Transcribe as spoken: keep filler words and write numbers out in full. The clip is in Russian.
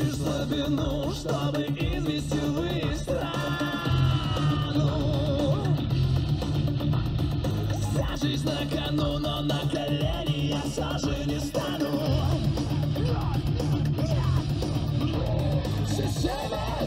ищешь слабину, чтобы извести в их страну. Вся жизнь на кону, но на колени я все же не стану. Все